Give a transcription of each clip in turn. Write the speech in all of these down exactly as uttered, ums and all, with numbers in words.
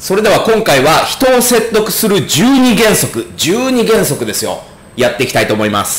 それでは今回は人を説得するじゅうにげんそく、じゅうにげんそくですよ。やっていきたいと思います。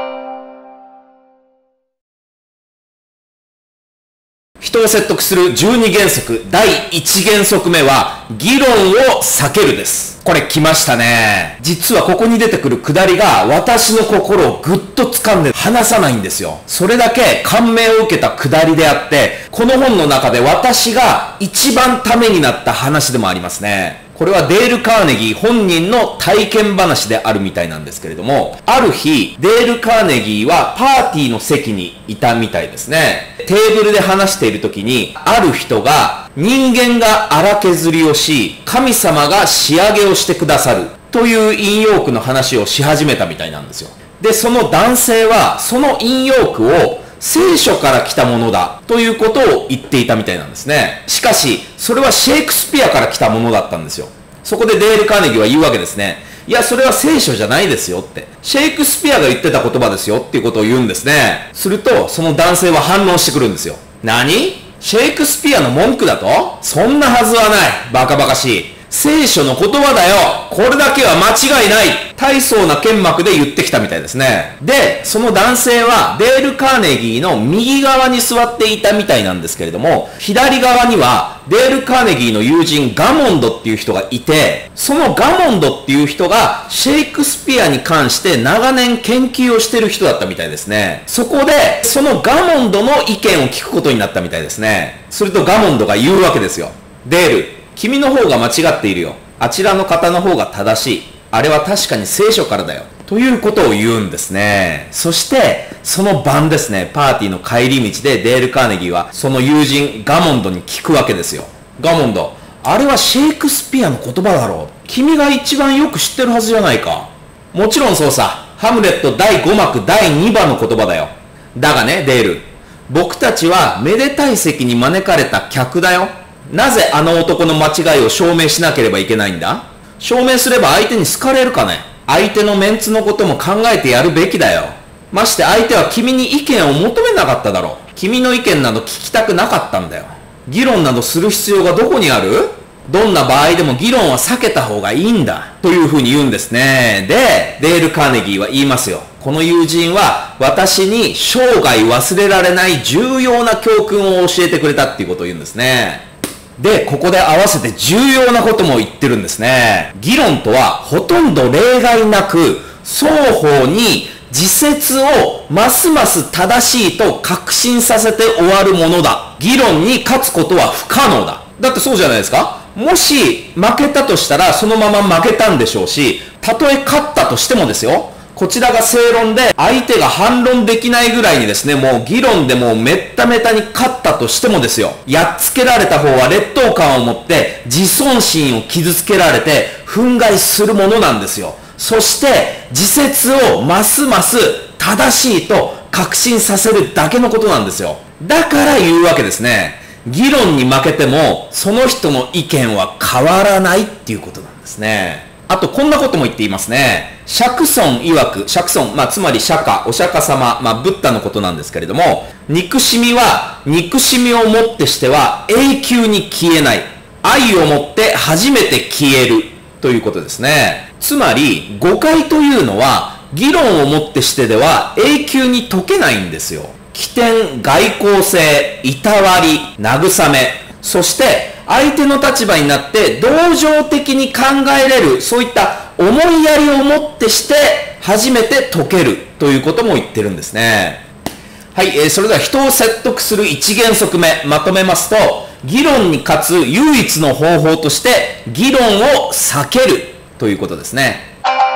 人を説得するじゅうにげんそく、だいいちげんそくめは、議論を避けるです。これ来ましたね。実はここに出てくるくだりが、私の心をぐっと掴んで離さないんですよ。それだけ感銘を受けたくだりであって、この本の中で私が一番ためになった話でもありますね。これはデール・カーネギー本人の体験話であるみたいなんですけれども、ある日、デール・カーネギーはパーティーの席にいたみたいですね。テーブルで話している時に、ある人が人間が荒削りをし、神様が仕上げをしてくださるという引用句の話をし始めたみたいなんですよ。で、その男性はその引用句を聖書から来たものだということを言っていたみたいなんですね。しかし、それはシェイクスピアから来たものだったんですよ。そこでデール・カーネギーは言うわけですね。いや、それは聖書じゃないですよって。シェイクスピアが言ってた言葉ですよっていうことを言うんですね。すると、その男性は反論してくるんですよ。何？シェイクスピアの文句だと？そんなはずはない。バカバカしい。聖書の言葉だよ。これだけは間違いない。大層な剣幕で言ってきたみたいですね。で、その男性はデール・カーネギーの右側に座っていたみたいなんですけれども、左側にはデール・カーネギーの友人ガモンドっていう人がいて、そのガモンドっていう人がシェイクスピアに関して長年研究をしてる人だったみたいですね。そこで、そのガモンドの意見を聞くことになったみたいですね。するとガモンドが言うわけですよ。デール、君の方が間違っているよ。あちらの方の方が正しい。あれは確かに聖書からだよ。ということを言うんですね。そして、その晩ですね、パーティーの帰り道でデール・カーネギーはその友人ガモンドに聞くわけですよ。ガモンド、あれはシェイクスピアの言葉だろう。君が一番よく知ってるはずじゃないか。もちろんそうさ。ハムレットだいごまくだいにばの言葉だよ。だがね、デール。僕たちはめでたい席に招かれた客だよ。なぜあの男の間違いを証明しなければいけないんだ？証明すれば相手に好かれるかね？相手のメンツのことも考えてやるべきだよ。まして相手は君に意見を求めなかっただろう。君の意見など聞きたくなかったんだよ。議論などする必要がどこにある？どんな場合でも議論は避けた方がいいんだ。というふうに言うんですね。で、デール・カーネギーは言いますよ。この友人は私に生涯忘れられない重要な教訓を教えてくれたっていうことを言うんですね。で、ここで合わせて重要なことも言ってるんですね。議論とはほとんど例外なく、双方に自説をますます正しいと確信させて終わるものだ。議論に勝つことは不可能だ。だってそうじゃないですか？もし負けたとしたらそのまま負けたんでしょうし、たとえ勝ったとしてもですよ、こちらが正論で相手が反論できないぐらいにですね、もう議論でもうめっためたに勝ったとしてもですよ、やっつけられた方は劣等感を持って自尊心を傷つけられて憤慨するものなんですよ。そして自説をますます正しいと確信させるだけのことなんですよ。だから言うわけですね。議論に負けてもその人の意見は変わらないっていうことなんですね。あと、こんなことも言っていますね。釈尊曰く、釈尊、まあ、つまり釈迦、お釈迦様、まあ、ブッダのことなんですけれども、憎しみは、憎しみをもってしては永久に消えない。愛をもって初めて消える。ということですね。つまり、誤解というのは、議論をもってしてでは永久に解けないんですよ。起点、外交性、いたわり、慰め、そして、相手の立場になって同情的に考えれる、そういった思いやりをもってして初めて解けるということも言ってるんですね。はい、えー、それでは人を説得する一原則目、まとめますと、議論に勝つ唯一の方法として議論を避けるということですね。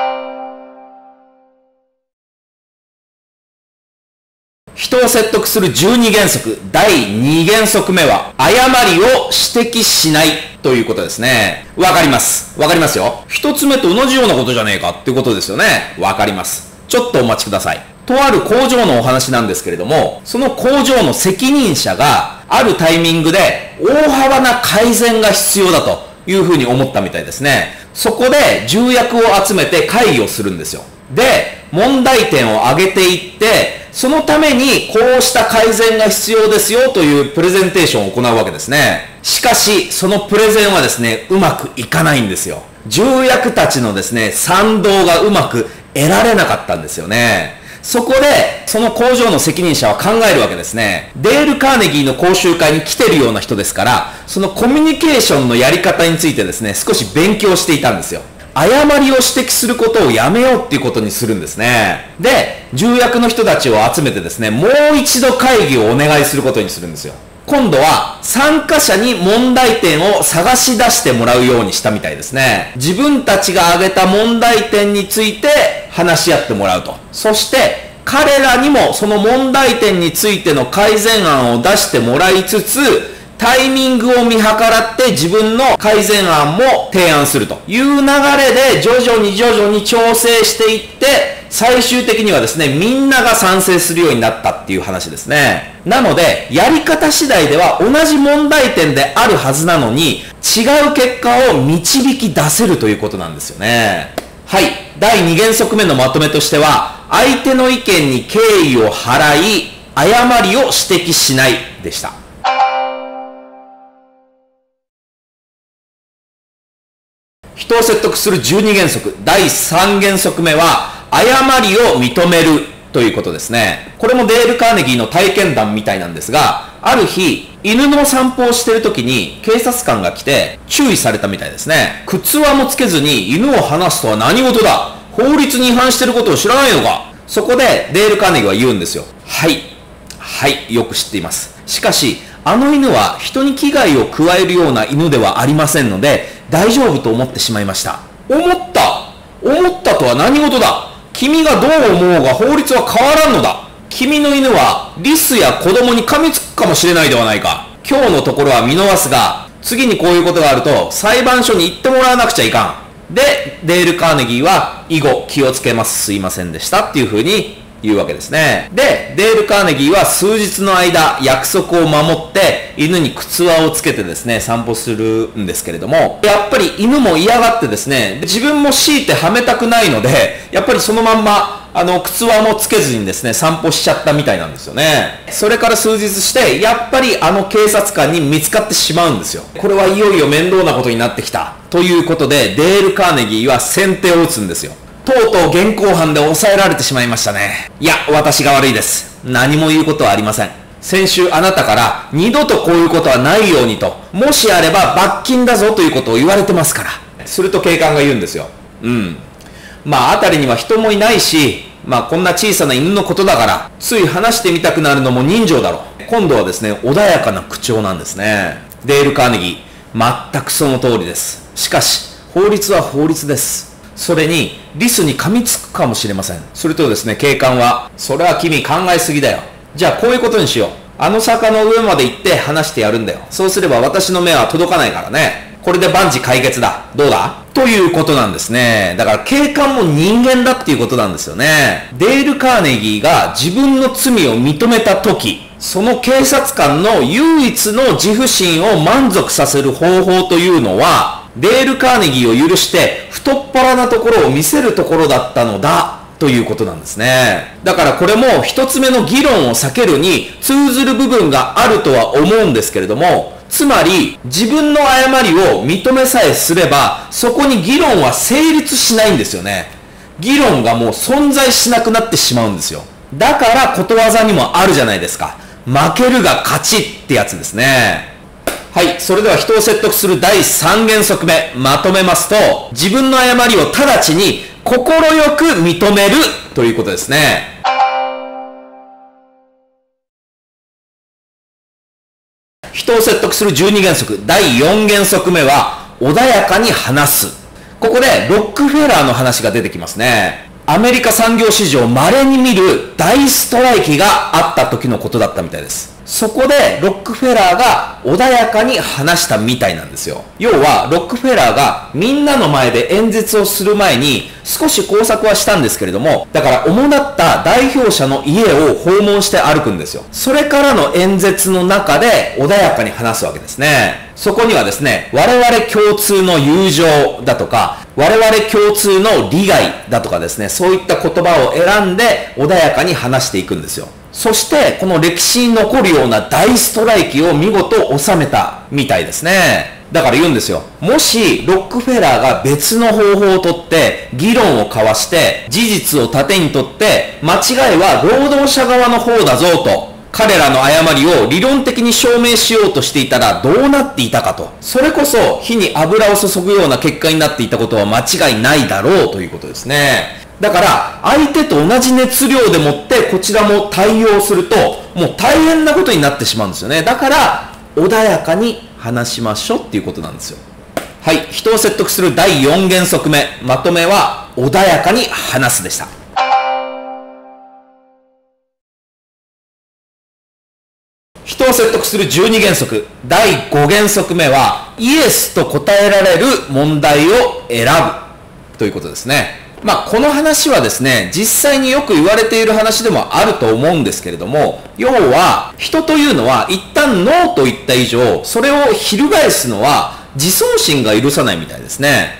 人を説得するじゅうにげんそく、だいにげんそくめは、誤りを指摘しないということですね。わかります。わかりますよ。一つ目と同じようなことじゃねえかっていうことですよね。わかります。ちょっとお待ちください。とある工場のお話なんですけれども、その工場の責任者が、あるタイミングで大幅な改善が必要だというふうに思ったみたいですね。そこで重役を集めて会議をするんですよ。で、問題点を挙げていって、 そのためにこうした改善が必要ですよというプレゼンテーションを行うわけですね。しかし、そのプレゼンはですね、うまくいかないんですよ。重役たちのですね、賛同がうまく得られなかったんですよね。そこで、その工場の責任者は考えるわけですね。デール・カーネギーの講習会に来てるような人ですから、そのコミュニケーションのやり方についてですね、少し勉強していたんですよ。誤りを指摘することをやめようっていうことにするんですね。で、重役の人たちを集めてですね、もう一度会議をお願いすることにするんですよ。今度は参加者に問題点を探し出してもらうようにしたみたいですね。自分たちが挙げた問題点について話し合ってもらうと。そして彼らにもその問題点についての改善案を出してもらいつつ、タイミングを見計らって自分の改善案も提案するという流れで徐々に徐々に調整していって、最終的にはですね、みんなが賛成するようになったっていう話ですね。なので、やり方次第では同じ問題点であるはずなのに、違う結果を導き出せるということなんですよね。はい。だいに原則目のまとめとしては、相手の意見に敬意を払い、誤りを指摘しないでした。人を説得するじゅうに原則、だいさん原則目は、誤りを認めるということですね。これもデール・カーネギーの体験談みたいなんですが、ある日、犬の散歩をしている時に警察官が来て注意されたみたいですね。靴輪もつけずに犬を離すとは何事だ、法律に違反していることを知らないのか。そこでデール・カーネギーは言うんですよ。はい。はい。よく知っています。しかし、あの犬は人に危害を加えるような犬ではありませんので、大丈夫と思ってしまいました。思った思ったとは何事だ。君がどう思うが法律は変わらんのだ。君の犬はリスや子供に噛みつくかもしれないではないか。今日のところは見逃すが、次にこういうことがあると裁判所に行ってもらわなくちゃいかん。で、デール・カーネギーは以後気をつけます、すいませんでしたっていうふうに言うわけですね。で、デール・カーネギーは数日の間約束を守って犬に靴輪をつけてですね、散歩するんですけれども、やっぱり犬も嫌がってですね、自分も強いてはめたくないので、やっぱりそのまんまあの靴輪もつけずにですね、散歩しちゃったみたいなんですよね。それから数日して、やっぱりあの警察官に見つかってしまうんですよ。これはいよいよ面倒なことになってきたということで、デール・カーネギーは先手を打つんですよ。とうとう現行犯で抑えられてしまいましたね。いや、私が悪いです。何も言うことはありません。先週あなたから二度とこういうことはないようにと、もしあれば罰金だぞということを言われてますから。すると警官が言うんですよ。うん。まあ、辺りには人もいないし、まあ、こんな小さな犬のことだから、つい話してみたくなるのも人情だろう。今度はですね、穏やかな口調なんですね。デール・カーネギー、全くその通りです。しかし、法律は法律です。それに、リスに噛みつくかもしれません。するとですね、警官は、それは君考えすぎだよ。じゃあこういうことにしよう。あの坂の上まで行って話してやるんだよ。そうすれば私の目は届かないからね。これで万事解決だ。どうだということなんですね。だから警官も人間だっていうことなんですよね。デール・カーネギーが自分の罪を認めたとき、その警察官の唯一の自負心を満足させる方法というのは、デール・カーネギーを許して太っ腹なところを見せるところだったのだということなんですね。だからこれも一つ目の議論を避けるに通ずる部分があるとは思うんですけれども、つまり自分の誤りを認めさえすればそこに議論は成立しないんですよね。議論がもう存在しなくなってしまうんですよ。だからことわざにもあるじゃないですか。負けるが勝ちってやつですね。はい。それでは人を説得するだいさん原則目、まとめますと、自分の誤りを直ちに快く認めるということですね。人を説得するじゅうに原則、だいよん原則目は、穏やかに話す。ここでロックフェラーの話が出てきますね。アメリカ産業史上稀に見る大ストライキがあった時のことだったみたいです。そこでロックフェラーが穏やかに話したみたいなんですよ。要はロックフェラーがみんなの前で演説をする前に少し工作はしたんですけれども、だから主だった代表者の家を訪問して歩くんですよ。それからの演説の中で穏やかに話すわけですね。 そこにはですね、我々共通の友情だとか、我々共通の利害だとかですね、そういった言葉を選んで穏やかに話していくんですよ。そしてこの歴史に残るような大ストライキを見事収めたみたいですね。だから言うんですよ。もしロックフェラーが別の方法をとって議論を交わして事実を盾にとって間違いは労働者側の方だぞと彼らの誤りを理論的に証明しようとしていたらどうなっていたかと。それこそ火に油を注ぐような結果になっていたことは間違いないだろうということですね。だから相手と同じ熱量でもってこちらも対応するともう大変なことになってしまうんですよね。だから穏やかに話しましょうっていうことなんですよ。はい、人を説得するだいよん原則目、まとめは穏やかに話すでした。人を説得するじゅうに原則、だいご原則目はイエスと答えられる問題を選ぶということですね。まあこの話はですね、実際によく言われている話でもあると思うんですけれども、要は人というのは一旦ノーと言った以上、それを翻すのは自尊心が許さないみたいですね。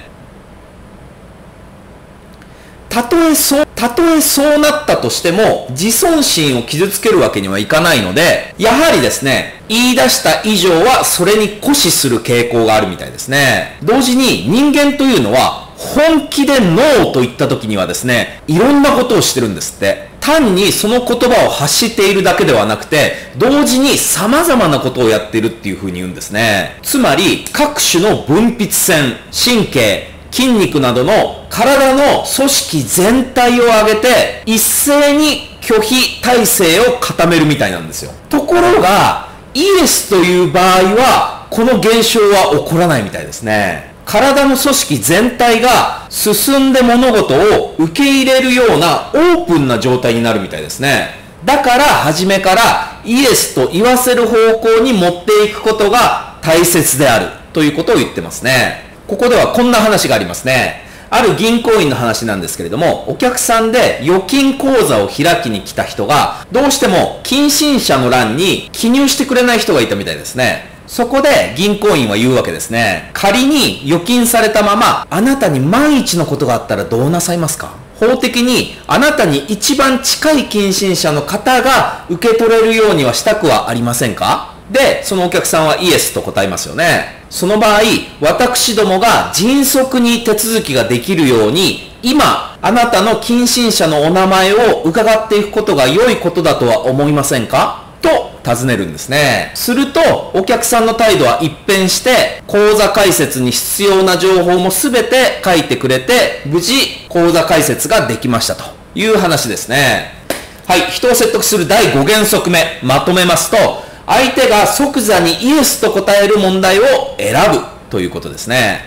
たとえそう、たとえそうなったとしても自尊心を傷つけるわけにはいかないので、やはりですね、言い出した以上はそれに固視する傾向があるみたいですね。同時に人間というのは本気でノーと言った時にはですね、いろんなことをしてるんですって。単にその言葉を発しているだけではなくて、同時に様々なことをやっているっていうふうに言うんですね。つまり、各種の分泌線、神経、筋肉などの体の組織全体を挙げて、一斉に拒否体制を固めるみたいなんですよ。ところが、イエスという場合は、この現象は起こらないみたいですね。体の組織全体が進んで物事を受け入れるようなオープンな状態になるみたいですね。だから初めからイエスと言わせる方向に持っていくことが大切であるということを言ってますね。ここではこんな話がありますね。ある銀行員の話なんですけれども、お客さんで預金口座を開きに来た人がどうしても近親者の欄に記入してくれない人がいたみたいですね。そこで銀行員は言うわけですね。仮に預金されたままあなたに万一のことがあったらどうなさいますか？法的にあなたに一番近い近親者の方が受け取れるようにはしたくはありませんか？で、そのお客さんはイエスと答えますよね。その場合、私どもが迅速に手続きができるように、今、あなたの近親者のお名前を伺っていくことが良いことだとは思いませんか？と尋ねるんですね。すると、お客さんの態度は一変して、口座開設に必要な情報もすべて書いてくれて、無事、口座開設ができましたという話ですね。はい、人を説得するだいご原則目、まとめますと、相手が即座にイエスと答える問題を選ぶということですね。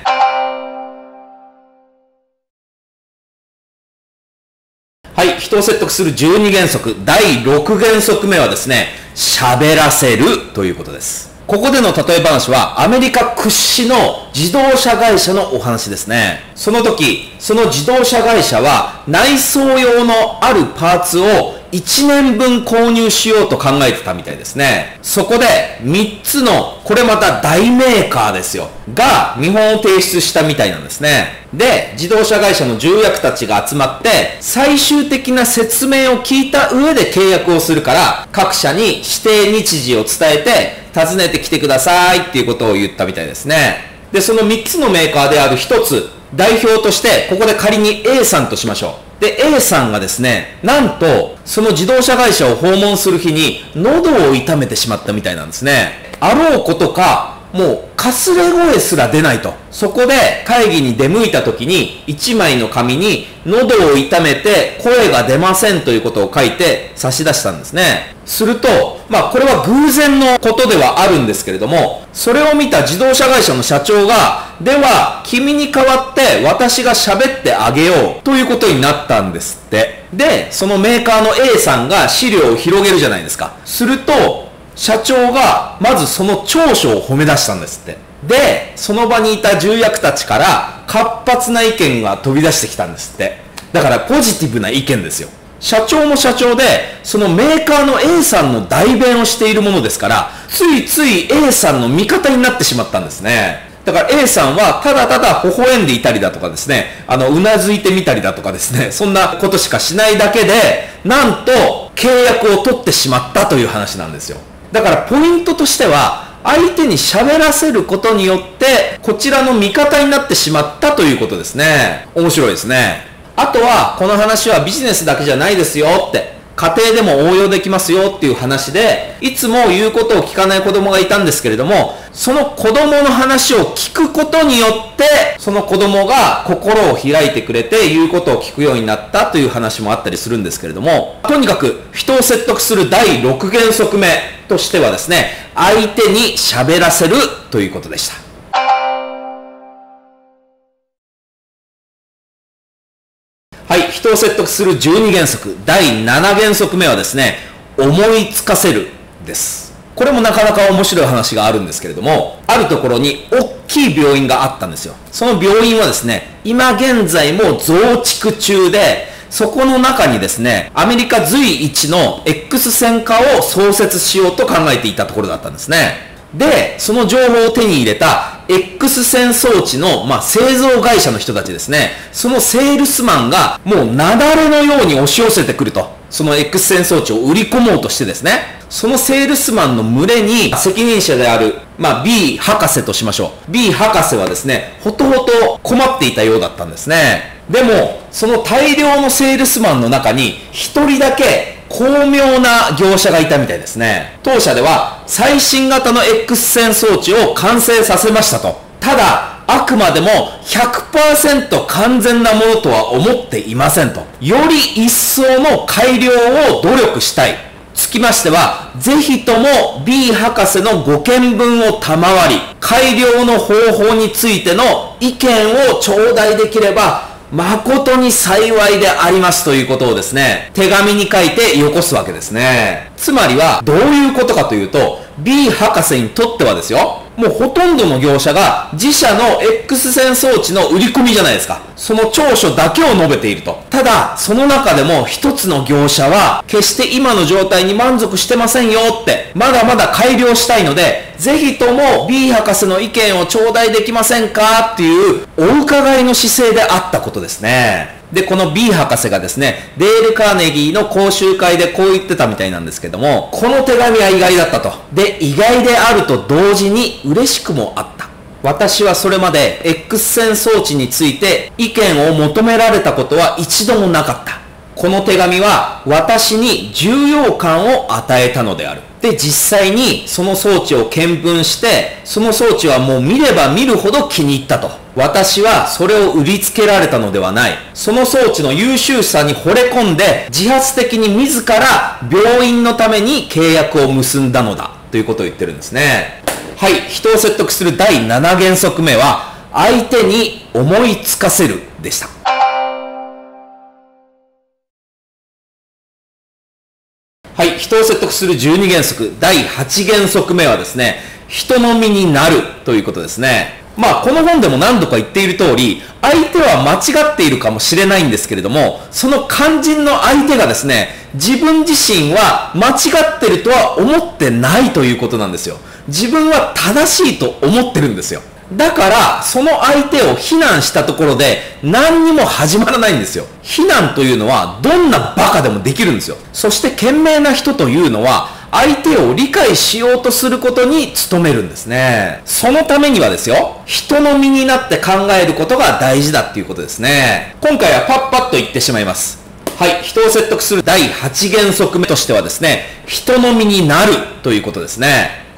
はい、人を説得するじゅうに原則、だいろく原則目はですね、喋らせるということです。ここでの例え話はアメリカ屈指の自動車会社のお話ですね。その時、その自動車会社は内装用のあるパーツをいちねんぶん購入しようと考えてたみたいですね。そこでみっつの、これまた大メーカーですよ、が見本を提出したみたいなんですね。で、自動車会社の重役たちが集まって最終的な説明を聞いた上で契約をするから、各社に指定日時を伝えて訪ねてきてくださいっていうことを言ったみたいですね。で、そのみっつのメーカーであるひとつ、代表としてここで仮に A さんとしましょう。で、A さんがですね、なんとその自動車会社を訪問する日に喉を痛めてしまったみたいなんですね。あろうことか、もうかすれ声すら出ないと。そこで会議に出向いた時にいちまいの紙に喉を痛めて声が出ませんということを書いて差し出したんですね。すると、まあこれは偶然のことではあるんですけれども、それを見た自動車会社の社長が、では君に代わって私が喋ってあげようということになったんですって。で、そのメーカーの A さんが資料を広げるじゃないですか。すると社長がまずその長所を褒め出したんですって。で、その場にいた重役たちから活発な意見が飛び出してきたんですって。だからポジティブな意見ですよ。 社長も社長で、そのメーカーの A さんの代弁をしているものですから、ついつい A さんの味方になってしまったんですね。だから A さんはただただ微笑んでいたりだとかですね、あの、うなずいてみたりだとかですね、そんなことしかしないだけで、なんと契約を取ってしまったという話なんですよ。だからポイントとしては、相手に喋らせることによって、こちらの味方になってしまったということですね。面白いですね。あとは、この話はビジネスだけじゃないですよって、家庭でも応用できますよっていう話で、いつも言うことを聞かない子供がいたんですけれども、その子供の話を聞くことによって、その子供が心を開いてくれて言うことを聞くようになったという話もあったりするんですけれども、とにかく人を説得するだいろく原則目としてはですね、相手に喋らせるということでした。はい、人を説得するじゅうに原則、だいなな原則目はですね、思いつかせるです。これもなかなか面白い話があるんですけれども、あるところに大きい病院があったんですよ。その病院はですね、今現在も増築中で、そこの中にですね、アメリカ随一の X 線科を創設しようと考えていたところだったんですね。で、その情報を手に入れた X 線装置の、まあ、製造会社の人たちですね、そのセールスマンがもう雪崩のように押し寄せてくると。その X 線装置を売り込もうとしてですね、そのセールスマンの群れに責任者である、まあ、B 博士としましょう。B 博士はですね、ほとほと困っていたようだったんですね。でも、その大量のセールスマンの中に一人だけ巧妙な業者がいたみたいですね。当社では最新型の X 線装置を完成させましたと。ただ、あくまでも ひゃくパーセント 完全なものとは思っていませんと。より一層の改良を努力したい。つきましては、ぜひとも B 博士のご見分を賜り、改良の方法についての意見を頂戴できれば、誠に幸いでありますということをですね、手紙に書いてよこすわけですね。つまりはどういうことかというと、B 博士にとってはですよ、もうほとんどの業者が自社の X 線装置の売り込みじゃないですか。その長所だけを述べていると。ただ、その中でも一つの業者は決して今の状態に満足してませんよって、まだまだ改良したいので、ぜひとも B 博士の意見を頂戴できませんかっていうお伺いの姿勢であったことですね。で、この B 博士がですね、デール・カーネギーの講習会でこう言ってたみたいなんですけども、この手紙は意外だったと。で、意外であると同時に嬉しくもあった。私はそれまで X 線装置について意見を求められたことは一度もなかった。この手紙は私に重要感を与えたのである。で、実際にその装置を見分して、その装置はもう見れば見るほど気に入ったと。私はそれを売りつけられたのではない。その装置の優秀さに惚れ込んで、自発的に自ら病院のために契約を結んだのだ。ということを言ってるんですね。はい、人を説得するだいなな原則目は、相手に思いつかせるでした。はい、人を説得するじゅうに原則、だいはち原則目はですね、人の身になるということですね。まあ、この本でも何度か言っている通り、相手は間違っているかもしれないんですけれども、その肝心の相手がですね、自分自身は間違ってるとは思ってないということなんですよ。自分は正しいと思ってるんですよ。だから、その相手を非難したところで何にも始まらないんですよ。非難というのはどんなバカでもできるんですよ。そして賢明な人というのは相手を理解しようとすることに努めるんですね。そのためにはですよ、人の身になって考えることが大事だっていうことですね。今回はパッパッと言ってしまいます。はい、人を説得するだいはち原則目としてはですね、人の身になるということですね。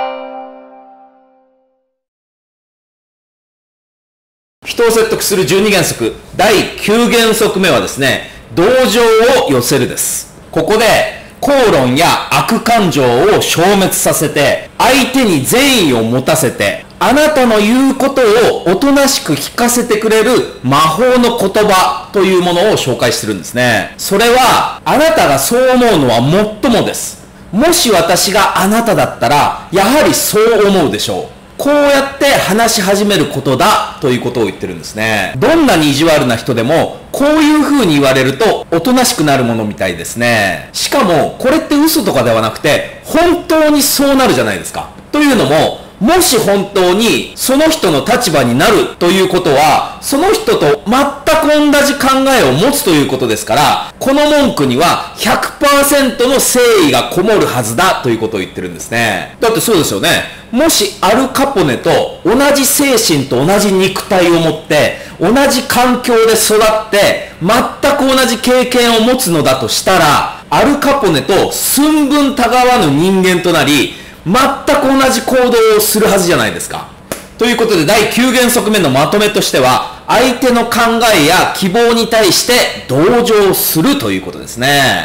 人を説得するじゅうに原則、だいきゅう原則目はですね、同情を寄せるです。ここで、口論や悪感情を消滅させて、相手に善意を持たせて、あなたの言うことをおとなしく聞かせてくれる魔法の言葉というものを紹介してるんですね。それは、あなたがそう思うのはもっともです。もし私があなただったら、やはりそう思うでしょう。 こうやって話し始めることだということを言ってるんですね。どんなに意地悪な人でもこういう風に言われるとおとなしくなるものみたいですね。しかもこれって嘘とかではなくて本当にそうなるじゃないですか。というのも、もし本当にその人の立場になるということは、その人と全く同じ考えを持つということですから、この文句には ひゃくパーセント の誠意がこもるはずだということを言ってるんですね。だってそうですよね。もしアルカポネと同じ精神と同じ肉体を持って、同じ環境で育って、全く同じ経験を持つのだとしたら、アルカポネと寸分たがわぬ人間となり、全く同じ行動をするはずじゃないですか。ということでだいきゅう原則目のまとめとしては、相手の考えや希望に対して同情するということですね。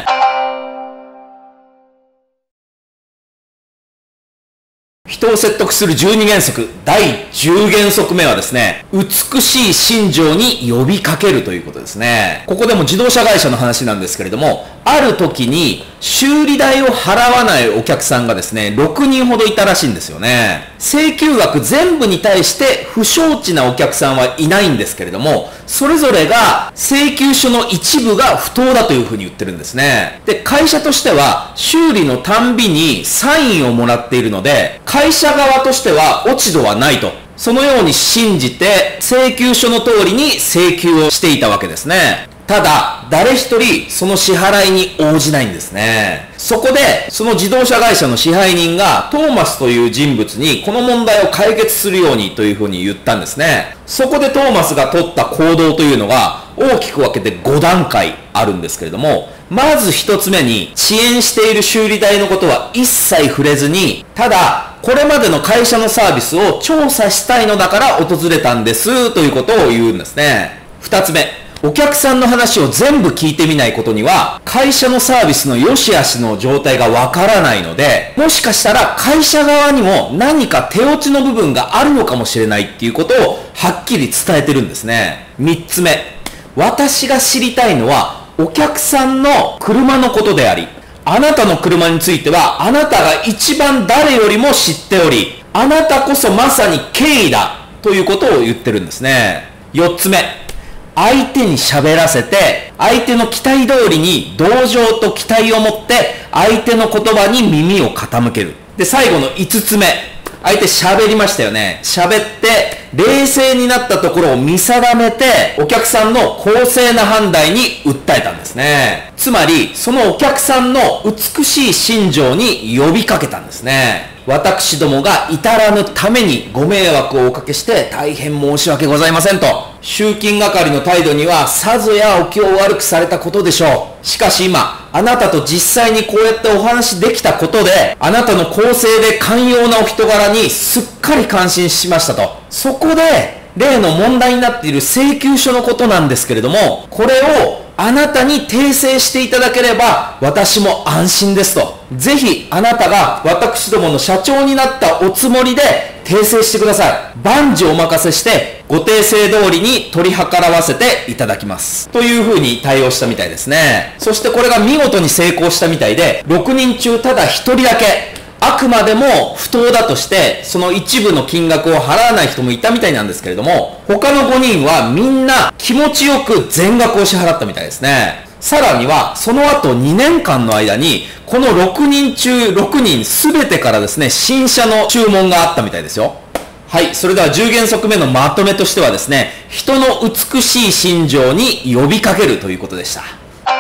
人を説得するじゅうに原則、だいじゅう原則目はですね、美しい心情に呼びかけるということですね。ここでも自動車会社の話なんですけれども、ある時に修理代を払わないお客さんがですね、ろくにんほどいたらしいんですよね。請求額全部に対して不承知なお客さんはいないんですけれども、それぞれが請求書の一部が不当だというふうに言ってるんですね。で、会社としては修理のたんびにサインをもらっているので、会社側としては落ち度はないと。そのように信じて請求書の通りに請求をしていたわけですね。ただ、誰一人その支払いに応じないんですね。そこで、その自動車会社の支配人がトーマスという人物にこの問題を解決するようにというふうに言ったんですね。そこでトーマスが取った行動というのが大きく分けてご段階あるんですけれども、まず一つ目に遅延している修理代のことは一切触れずに、ただこれまでの会社のサービスを調査したいのだから訪れたんですということを言うんですね。二つ目、お客さんの話を全部聞いてみないことには会社のサービスの良し悪しの状態がわからないので、もしかしたら会社側にも何か手落ちの部分があるのかもしれないっていうことをはっきり伝えてるんですね。三つ目、私が知りたいのはお客さんの車のことであり、あなたの車についてはあなたが一番誰よりも知っており、あなたこそまさに権威だということを言ってるんですね。四つ目、相手に喋らせて、相手の期待通りに同情と期待を持って相手の言葉に耳を傾ける。で、最後の五つ目、相手喋りましたよね。喋って冷静になったところを見定めてお客さんの公正な判断に訴えたんですね。つまりそのお客さんの美しい心情に呼びかけたんですね。私どもが至らぬためにご迷惑をおかけして大変申し訳ございませんと。集金係の態度にはさぞやお気を悪くされたことでしょう。しかし今あなたと実際にこうやってお話できたことで、あなたの公正で寛容なお人柄にすっかり感心しましたと。そこで例の問題になっている請求書のことなんですけれども、これをあなたに訂正していただければ私も安心ですと。ぜひあなたが私どもの社長になったおつもりで訂正してください。万事お任せしてご訂正通りに取り計らわせていただきますというふうに対応したみたいですね。そしてこれが見事に成功したみたいで、ろくにん中ただひとりだけあくまでも不当だとしてその一部の金額を払わない人もいたみたいなんですけれども、他のごにんはみんな気持ちよく全額を支払ったみたいですね。さらにはその後にねんかんの間にこのろくにん中ろくにん全てからですね、新車の注文があったみたいですよ。はい、それではじゅう原則目のまとめとしてはですね、人の美しい心情に呼びかけるということでした。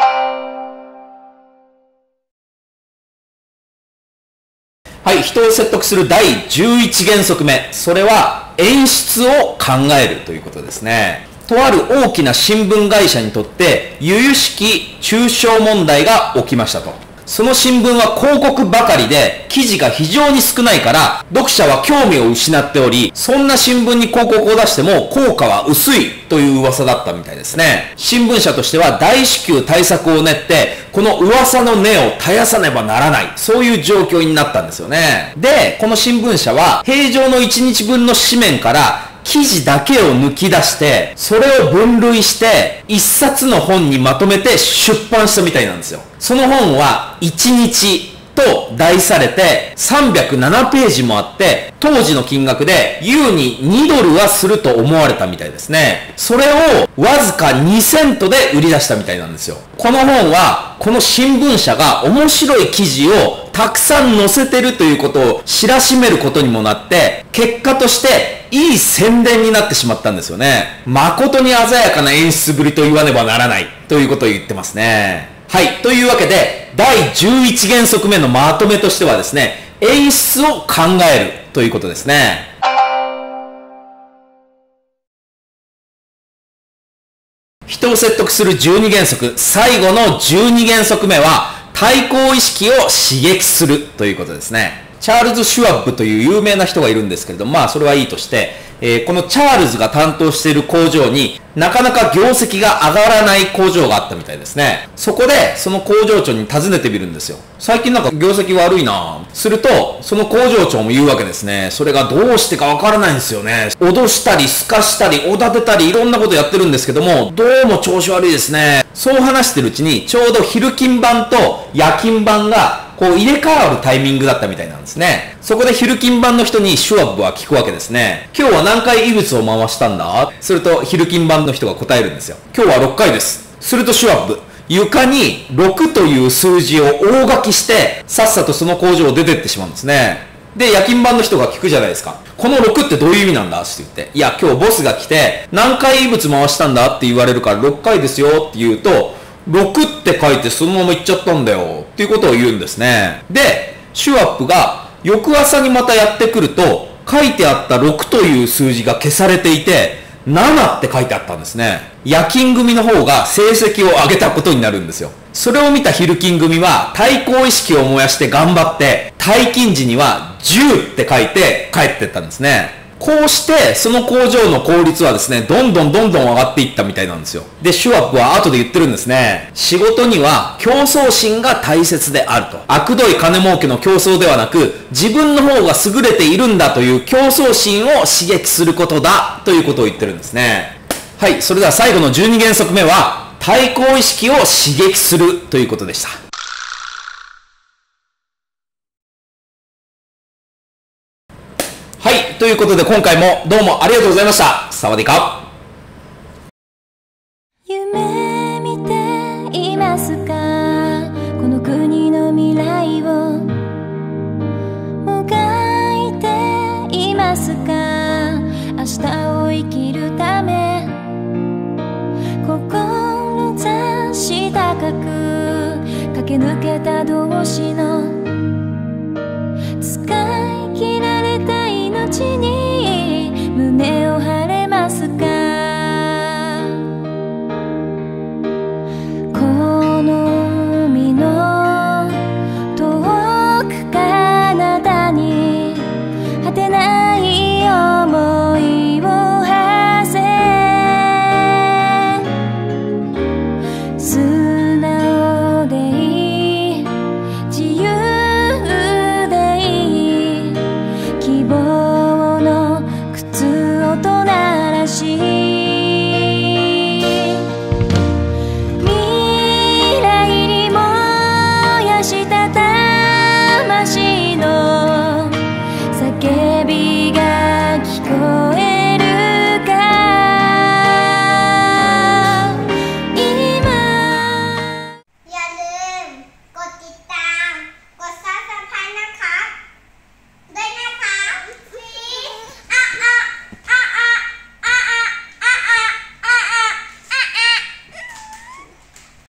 はい、人を説得するだいじゅういち原則目、それは演出を考えるということですね。とある大きな新聞会社にとって由々しき中傷問題が起きましたと。その新聞は広告ばかりで記事が非常に少ないから読者は興味を失っており、そんな新聞に広告を出しても効果は薄いという噂だったみたいですね。新聞社としては大至急対策を練ってこの噂の根を絶やさねばならない、そういう状況になったんですよね。で、この新聞社は平常のいちにちぶんの紙面から記事だけを抜き出してそれを分類して一冊の本にまとめて出版したみたいなんですよ。その本はいちにちと題されてさんびゃくななページもあって、当時の金額で優ににドルはすると思われたみたいですね。それをわずかにセントで売り出したみたいなんですよ。この本はこの新聞社が面白い記事をたくさん載せてるということを知らしめることにもなって、結果としていい宣伝になってしまったんですよね。誠に鮮やかな演出ぶりと言わねばならないということを言ってますね。はい。というわけで、だいじゅういち原則目のまとめとしてはですね、演出を考えるということですね。人を説得するじゅうに原則、最後のじゅうに原則目は、対抗意識を刺激するということですね。チャールズ・シュワッブという有名な人がいるんですけれども、まあそれはいいとして、えー、このチャールズが担当している工場になかなか業績が上がらない工場があったみたいですね。そこでその工場長に尋ねてみるんですよ。最近なんか業績悪いな。するとその工場長も言うわけですね。それがどうしてかわからないんですよね。脅したりすかしたりおだてたりいろんなことやってるんですけども、どうも調子悪いですね。そう話してるうちにちょうど昼勤版と夜勤版がこう入れ替わるタイミングだったみたいなんですね。そこで昼勤版の人にシュワッブは聞くわけですね。今日は何回異物を回したんだ？すると昼勤版の人が答えるんですよ。今日はろっかいです。するとシュワッブ、床にろくという数字を大書きしてさっさとその工場を出てってしまうんですね。で、夜勤版の人が聞くじゃないですか。このろくってどういう意味なんだって言って。いや、今日ボスが来て何回異物回したんだって言われるからろっかいですよって言うと、ろくって書いてそのまま行っちゃったんだよっていうことを言うんですね。で、シュワップが翌朝にまたやってくると書いてあったろくという数字が消されていてななって書いてあったんですね。夜勤組の方が成績を上げたことになるんですよ。それを見た昼勤組は対抗意識を燃やして頑張って退勤時にはじゅうって書いて帰ってったんですね。こうしてその工場の効率はですね、どんどんどんどん上がっていったみたいなんですよ。で、シュワップは後で言ってるんですね。仕事には競争心が大切であると。悪どい金儲けの競争ではなく、自分の方が優れているんだという競争心を刺激することだということを言ってるんですね。はい、それでは最後のじゅうに原則目は、対抗意識を刺激するということでした。はい。ということで今回もどうもありがとうございました。サワディカ。 夢見ていますか？この国の未来をもがいていますか？明日を生きるため志高く駆け抜けた同士の